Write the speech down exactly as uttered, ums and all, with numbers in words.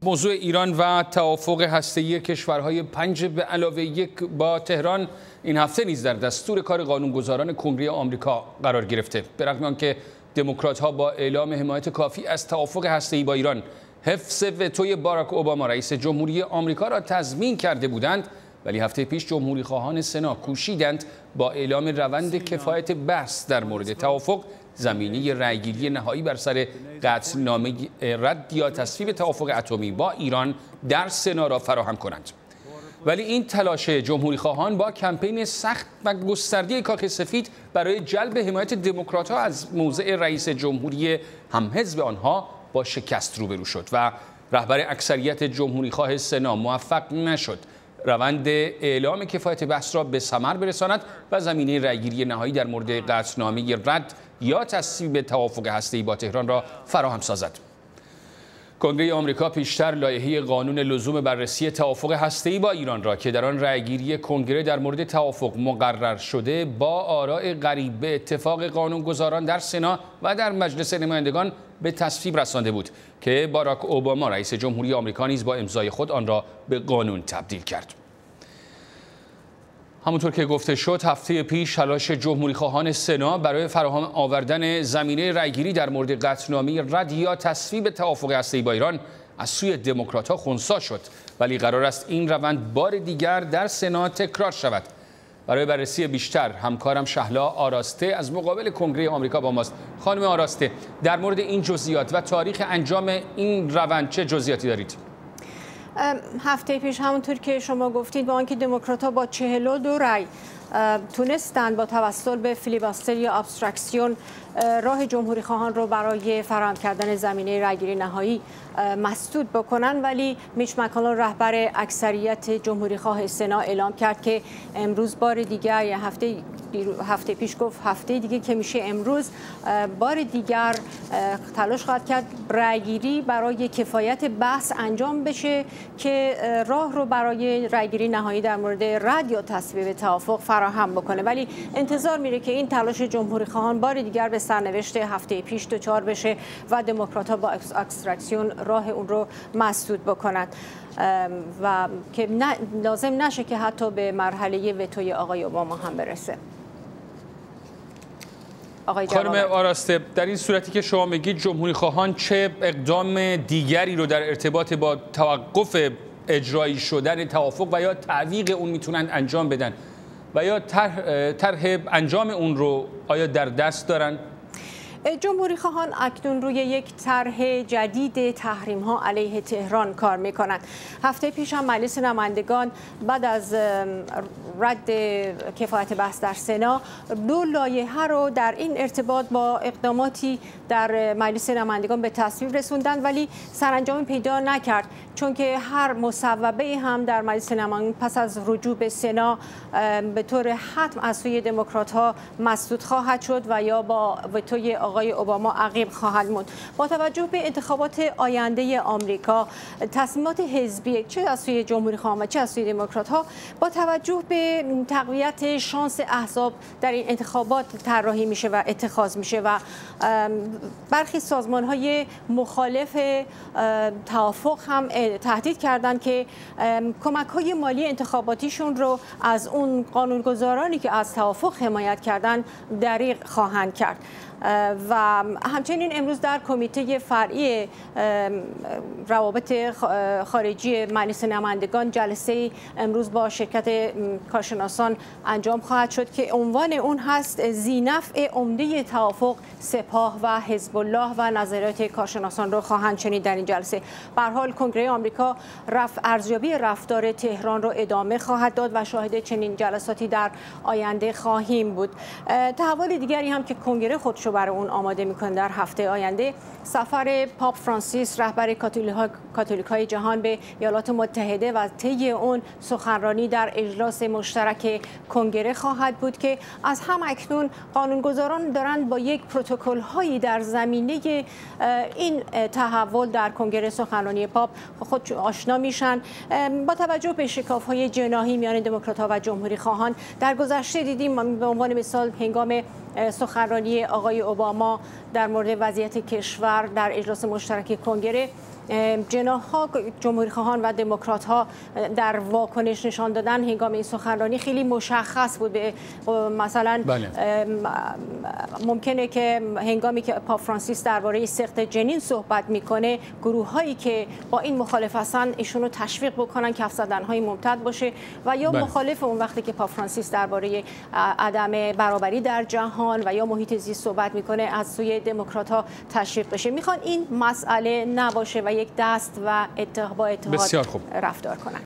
موضوع ایران و توافق هسته‌ای کشورهای پنج به علاوه یک با تهران این هفته نیز در دستور کار قانونگذاران کنگره آمریکا قرار گرفته. به رغم آنکه دموکرات‌ها با اعلام حمایت کافی از توافق هسته‌ای با ایران حفظ وتوی باراک اوباما رئیس جمهوری آمریکا را تضمین کرده بودند، ولی هفته پیش جمهوری‌خواهان سنا کوشیدند با اعلام روند کفایت بحث در مورد توافق زمینه رأیگیری نهایی بر سر قطعنامه رد یا تصویب توافق اتمی با ایران در سنا را فراهم کنند. ولی این تلاش جمهوری‌خواهان با کمپین سخت و گسترده کاخ سفید برای جلب حمایت دموکرات‌ها از موضع رئیس جمهوری همحزب آنها با شکست روبرو شد و رهبر اکثریت جمهوری‌خواه سنا موفق نشد روند اعلام کفایت بحث را به ثمر برساند و زمینه رأیگیری نهایی در مورد قطعنامه رد یا تصویب توافق هسته‌ای با تهران را فراهم سازد. کنگره آمریکا پیشتر لایحه قانون لزوم بررسی توافق هسته‌ای با ایران را که در آن رأیگیری کنگره در مورد توافق مقرر شده با آراء قریب به اتفاق قانونگذاران در سنا و در مجلس نمایندگان به تصویب رسانده بود که باراک اوباما رئیس جمهوری آمریکا نیز با امضای خود آن را به قانون تبدیل کرد. همونطور که گفته شد، هفته پیش تلاش جمهوری‌خواهان سنا برای فراهم آوردن زمینه رأیگیری در مورد قطعنامه رد یا تصویب توافق هسته‌ای با ایران از سوی دموکرات‌ها خنثی شد، ولی قرار است این روند بار دیگر در سنا تکرار شود. برای بررسی بیشتر همکارم شهلا آراسته از مقابل کنگره آمریکا با ماست. خانم آراسته، در مورد این جزئیات و تاریخ انجام این روند چه جزئیاتی دارید؟ هفته پیش همونطور که شما گفتید با آنکه دموکرات‌ها با چهل و دو رأی تونستند با توسل به فیلیباستر یا ابستراکسیون راه جمهوری خواهان رو برای فراهم کردن زمینه رأیگیری نهایی مسدود بکنن، ولی میچ مکانل رهبر اکثریت جمهوری خواه سنا اعلام کرد که امروز بار دیگر، یا هفته هفته پیش گفت هفته دیگه که میشه امروز، بار دیگر تلاش خواهد کرد رأیگیری برای کفایت بحث انجام بشه که راه رو برای رأیگیری نهایی در مورد رد یا تصویب توافق فراهم بکنه. ولی انتظار میره که این تلاش جمهوری خواهان بار دیگر به سرنوشت هفته پیش دچار بشه و دموکرات‌ها با ابستراکسیون راه اون رو مسدود بکنند و که لازم نشه که حتی به مرحله وتوی آقای اوباما هم برسه. خانم آراسته، در این صورتی که شما میگید جمهوری خواهان چه اقدام دیگری رو در ارتباط با توقف اجرایی شدن توافق و یا تعویق اون میتونن انجام بدن و یا طرح طرح انجام اون رو آیا در دست دارن؟ جمهوری خواهان اکنون روی یک طرح جدید تحریم ها علیه تهران کار می کنند. هفته پیش هم مجلس نمایندگان بعد از رد کفایت بحث در سنا دو لایحه رو در این ارتباط با اقداماتی در مجلس نمایندگان به تصویب رسوندند، ولی سرانجامی پیدا نکرد، چون که هر مصوبه هم در مجلس نمایندگان پس از رجوع به سنا به طور حتم از سوی دموکرات ها مسدود خواهد شد و یا با وتوی آقای اوباما عقب خواهد موند. با توجه به انتخابات آینده آمریکا، تصمیمات حزبی چه از سوی جمهوری خواهان و چه از سوی دموکرات ها با توجه به تقویت شانس احزاب در این انتخابات طراحی میشه و اتخاذ میشه و برخی سازمان های مخالف توافق هم تهدید کردند که کمک های مالی انتخاباتیشون رو از اون قانونگذارانی که از توافق حمایت کردن دریغ خواهند کرد. و همچنین امروز در کمیته فرعی روابط خارجی مجلس نمایندگان جلسه امروز با شرکت کارشناسان انجام خواهد شد که عنوان اون هست ذینفع عمده توافق سپاه و حزب الله و نظریات کارشناسان رو خواهند شنید در این جلسه. به هر حال کنگره آمریکا رفع ارزیابی رفتار تهران رو ادامه خواهد داد و شاهد چنین جلساتی در آینده خواهیم بود. تحول دیگری هم که کنگره خودشو برای اون آماده میکنه در هفته آینده، سفر پاپ فرانسیس رهبر کاتولیک های جهان به ایالات متحده و طی اون سخنرانی در اجلاس مشترک کنگره خواهد بود که از هم اکنون قانونگذاران دارند با یک پروتکل هایی در زمینه این تحول در کنگره سخنرانی پاپ خود آشنا میشن. با توجه به شکاف های جناحی میان دموکرات ها و جمهوری خواهان در گذشته دیدیم، به عنوان مثال هنگام سخنرانی آقای اوباما در مورد وضعیت کشور در اجلاس مشترک کنگره، جناح‌ها جمهوری‌خواهان و دموکرات‌ها در واکنش نشان دادن هنگام این سخنرانی خیلی مشخص بود. مثلا بله. ممکنه که هنگامی که پاپ فرانسیس درباره سقط جنین صحبت میکنه، گروه‌هایی که با این مخالف هستن ایشون رو تشویق بکنن که افسردن‌های ممتد باشه و یا بله. مخالف اون وقتی که پاپ فرانسیس درباره عدم برابری در جهان و یا محیط زیست صحبت میکنه از سوی دموکرات‌ها تشویق بشه. میخوان این مسئله نباشه و یک دست و اتحاد با اتحاد رفتار کنن.